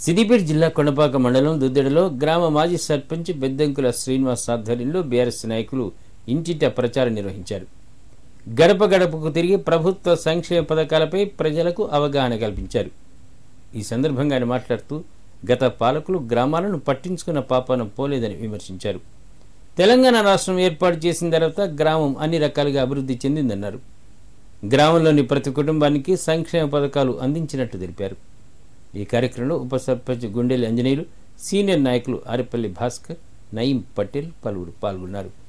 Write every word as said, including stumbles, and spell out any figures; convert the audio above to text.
సిద్దిపేట జిల్లా కొండపాక మండలం దుద్దెడలో గ్రామ మాజీ సర్పంచ్ బెద్దంకుల శ్రీనివాస్ ఆధ్వర్యంలో బీఆర్ఎస్ నాయకులు ఇంటింటా ప్రచారం నిర్వహించారు. గడప గడపకు తిరిగి ప్రభుత్వ సంక్షేమ పథకాలపై ప్రజలకు అవగాహన కల్పించారు. ఈ సందర్భంగా ఆయన మాట్లాడుతూ గత పాలకులు గ్రామాలను పట్టించుకున్న పాపాన పోలేదని విమర్శించారు. తెలంగాణ రాష్ట్రం ఏర్పాటు చేసిన తర్వాత గ్రామం అన్ని రకాలుగా అభివృద్ధి చెందిందన్నారు. గ్రామంలోని ప్రతి కుటుంబానికి సంక్షేమ పథకాలు అందించినట్టు తెలిపారు. ఈ కార్యక్రమంలో ఉప సర్పంచ్ గుండెలి ఆంజనేయులు, సీనియర్ నాయకులు ఆరేపల్లి భాస్కర్, నయీం పటేల్ పలువురు పాల్గొన్నారు.